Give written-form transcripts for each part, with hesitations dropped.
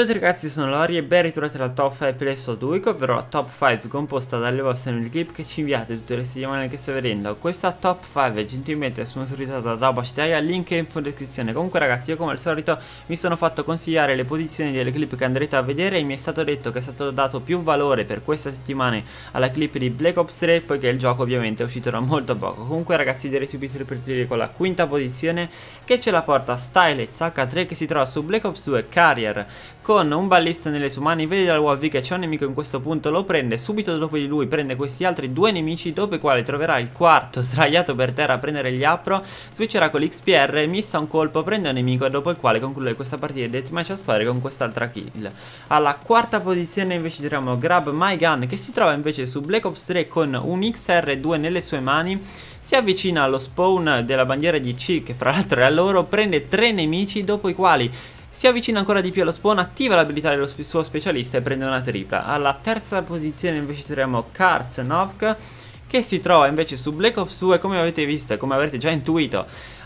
Ciao a tutti ragazzi, sono Lori e ben ritrovati alla Top 5 Playlist of the Week, ovvero la Top 5 composta dalle vostre nuove clip che ci inviate tutte le settimane che sto vedendo. Questa Top 5 è gentilmente sponsorizzata da Dabash Italia, link in info in descrizione. Comunque ragazzi, io come al solito mi sono fatto consigliare le posizioni delle clip che andrete a vedere e mi è stato detto che è stato dato più valore per questa settimana alla clip di Black Ops 3, poiché il gioco ovviamente è uscito da molto poco. Comunque ragazzi, direi subito di partire con la quinta posizione, che ce la porta Stylez H3, che si trova su Black Ops 2 Carrier con un ballista nelle sue mani. Vedi dal UAV che c'è un nemico in questo punto, lo prende, subito dopo di lui prende questi altri due nemici, dopo i quali troverà il quarto sdraiato per terra a prendere gli appro, switcherà con l'XPR, missa un colpo, prende un nemico, dopo il quale conclude questa partita di deathmatch a squadre con quest'altra kill. Alla quarta posizione invece troviamo Grab My Gun, che si trova invece su Black Ops 3 con un XR2 nelle sue mani. Si avvicina allo spawn della bandiera di C, che fra l'altro è a loro, prende tre nemici, dopo i quali si avvicina ancora di più allo spawn, attiva l'abilità dello suo specialista e prende una tripla. Alla terza posizione invece troviamo Karzenovk, che si trova invece su Black Ops 2, come avete visto e come avrete già intuito.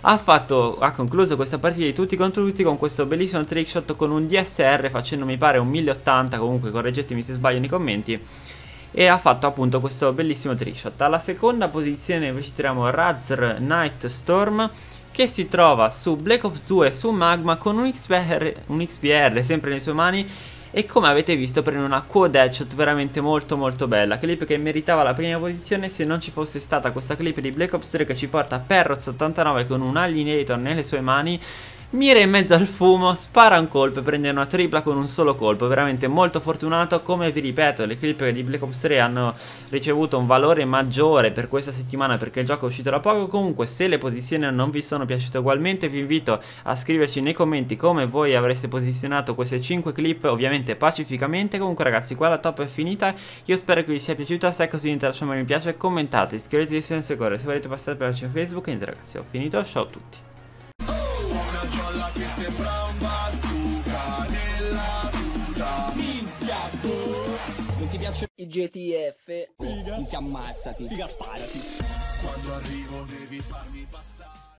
Ha concluso questa partita di tutti contro tutti con questo bellissimo trickshot con un DSR facendo mi pare un 1080, comunque correggetemi se sbaglio nei commenti. E ha fatto appunto questo bellissimo trickshot. Alla seconda posizione invece troviamo Razr Night Storm, che si trova su Black Ops 2 su Magma con un XPR sempre nelle sue mani. E come avete visto prende una quad headshot veramente molto bella, clip che meritava la prima posizione se non ci fosse stata questa clip di Black Ops 3 che ci porta Perroz89 con un Alienator nelle sue mani. Mira in mezzo al fumo, spara un colpo e prende una tripla con un solo colpo, veramente molto fortunato. Come vi ripeto, le clip di Black Ops 3 hanno ricevuto un valore maggiore per questa settimana perché il gioco è uscito da poco. Comunque se le posizioni non vi sono piaciute ugualmente, vi invito a scriverci nei commenti come voi avreste posizionato queste 5 clip, ovviamente pacificamente. Comunque ragazzi, qua la top è finita, io spero che vi sia piaciuta. Se è così lasciate un mi piace, commentate, iscrivetevi se volete passare per la pagina Facebook. E niente ragazzi, ho finito, ciao a tutti. Che sembra un bazooka nella tuta. Minchia, non ti piacciono i GTF? Minchia, ammazzati. Figa, sparati. Quando arrivo devi farmi passare.